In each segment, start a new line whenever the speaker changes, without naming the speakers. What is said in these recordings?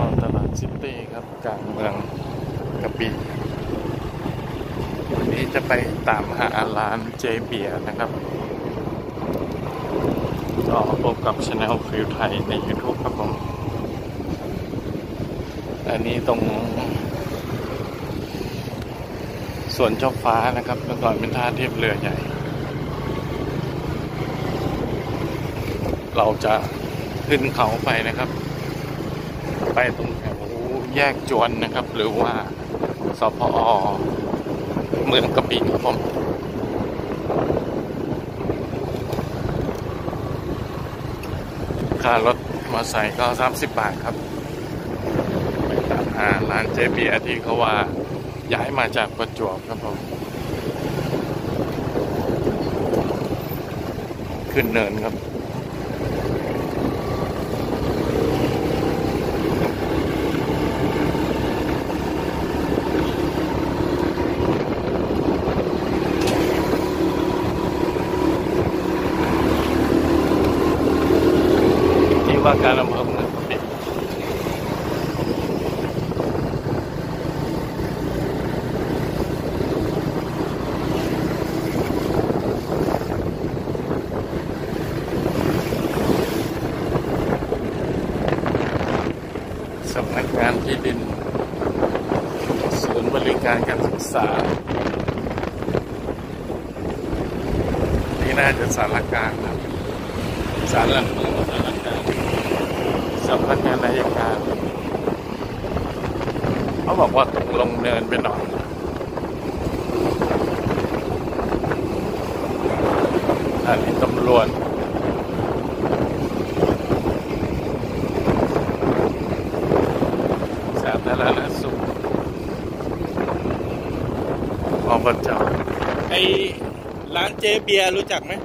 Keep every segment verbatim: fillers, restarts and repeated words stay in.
ตลาดซิตี้ครับกลางเมืองกระบี่วันนี้จะไปตามหาร้านเจเบียร์นะครับก็พบกับ Channel ฟิลไทยใน YouTube ครับผมอันนี้ตรงสวนเจ้าฟ้านะครับเมื่อก่อนเป็นท่าเทียบเรือใหญ่เราจะขึ้นเขาไปนะครับไปตรงแถวแยกจวนนะครับหรือว่าสพอเมืองกระบี่ครับผมค่ารถมอเตอร์ไซค์ก็สามสิบบาทครับไปตามหาร้านเจเบียร์ที่เขาว่าย้ายมาจากประจวบครับผมขึ้นเนินครับว่าการอำเภอเมืองกระบี่สำนักงานที่ดินศูนย์บริการการศึกษานี่น่าจะสารกลางครับศาลหลักเมืองสารกลางสำนักงานอัยการเขาบอกว่าตกลงเนินไปหน่อยอันนี้ตำรวจสาธารณสุขอบจ.ไอร้านเจเบียร์รู้จักไหม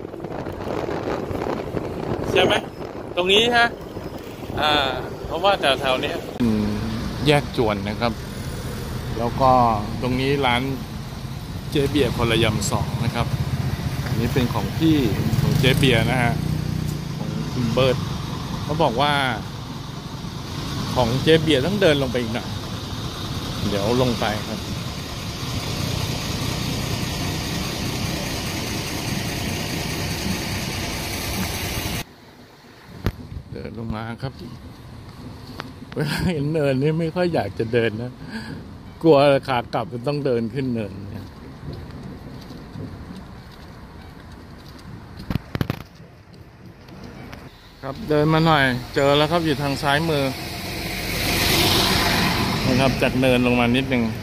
ใช่ไหมตรงนี้ฮะอ่าเพราะว่าแถวๆนี้แยกจวนนะครับแล้วก็ตรงนี้ร้านเจเบียร์พลยำสองนะครับอันนี้เป็นของพี่ของเจเบียร์นะฮะของคุณเบิร์ดเขาบอกว่าของเจเบียร์ต้องเดินลงไปอีกหน่อยเดี๋ยวลงไปครับเดินลงมาครับเวลาเห็นเนินนี่ไม่ค่อยอยากจะเดินนะกลัวขากลับมันต้องเดินขึ้นเนินเนี่ยครับเดินมาหน่อยเจอแล้วครับอยู่ทางซ้ายมือนะครับจากเนินลงมานิดนึง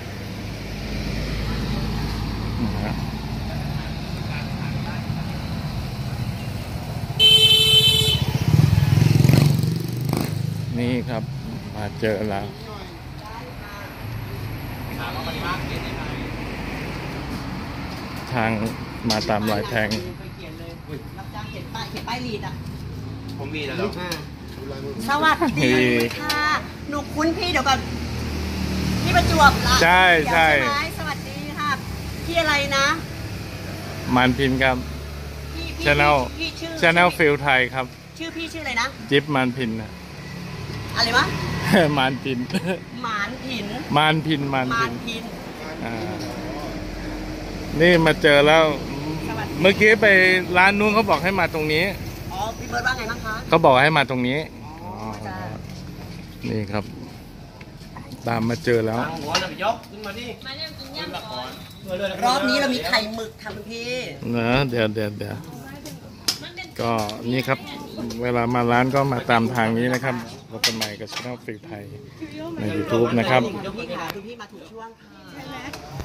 นี่ครับมาเจอแล้วทางมาตามรอยแทง
รับจ้างเขียนป้ายเขียนป้ายลีดอ่ะ
ผมมีแล้ว
สวัสดีค่ะหนูคุ้นพี่เดี๋ยวก่อนพี่ประจวบละ
ใช่ใช่
สวัสดีค่ะพี่อะไรนะ
มันพินครับ Channel Channel ฟิลไทยครับ
ชื่อพี่ชื่ออะไรนะ
จิ๊บมันพินนะ
อะไรวะ
มานพิน
มานพิน
มานพินมานพินอ่านี่มาเจอแล้วเมื่อกี้ไปร้านนู้นเขาบอกให้มาตรงนี้
อ๋อพี่เบิร์ดว่าไงบ้างคะ
เขาบอกให้มาตรงนี้อ๋อนี่ครับตามมาเจอแล้ว
หัวเลยยกขึ้นมาดิมาเนี่ยกินย่
ำรอบนี้เรามีไข่หมึกทำพี่
เนอะเดี๋ยวเดี๋ยวเดี๋ยวก็นี่ครับเวลามาร้านก็มาตามทางนี้นะครับพบกันใหม่กับช่องฟิลไทยใน YouTube นะครับ
ดูพี่ค่ะดูพี่มาถูกช่วงค่ะ